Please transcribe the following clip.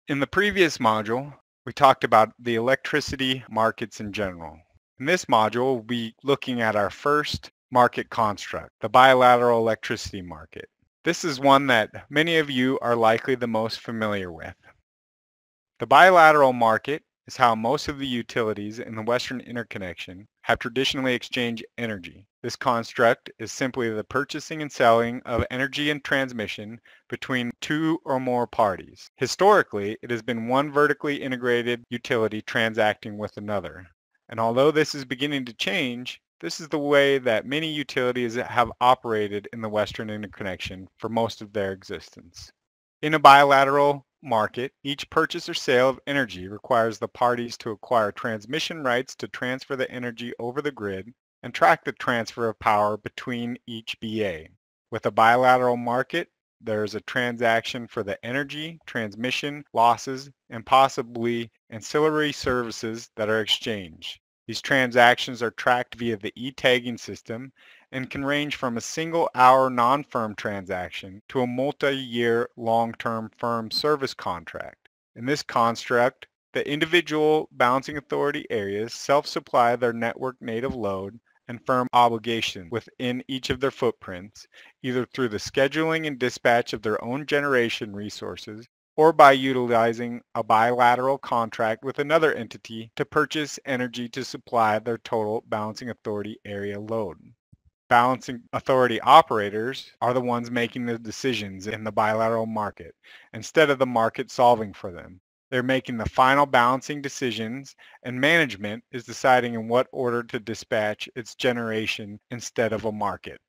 In the previous module, we talked about the electricity markets in general. In this module, we'll be looking at our first market construct, the bilateral electricity market. This is one that many of you are likely the most familiar with. The bilateral market is how most of the utilities in the Western Interconnection have traditionally exchanged energy. This construct is simply the purchasing and selling of energy and transmission between two or more parties. Historically, it has been one vertically integrated utility transacting with another. And although this is beginning to change, this is the way that many utilities have operated in the Western Interconnection for most of their existence. In a bilateral market, each purchase or sale of energy requires the parties to acquire transmission rights to transfer the energy over the grid and track the transfer of power between each BA. With a bilateral market, there is a transaction for the energy, transmission, losses, and possibly ancillary services that are exchanged. These transactions are tracked via the e-tagging system and can range from a single-hour non-firm transaction to a multi-year long-term firm service contract. In this construct, the individual balancing authority areas self-supply their network native load and firm obligation within each of their footprints, either through the scheduling and dispatch of their own generation resources or by utilizing a bilateral contract with another entity to purchase energy to supply their total balancing authority area load. Balancing authority operators are the ones making the decisions in the bilateral market instead of the market solving for them. They're making the final balancing decisions, and management is deciding in what order to dispatch its generation instead of a market.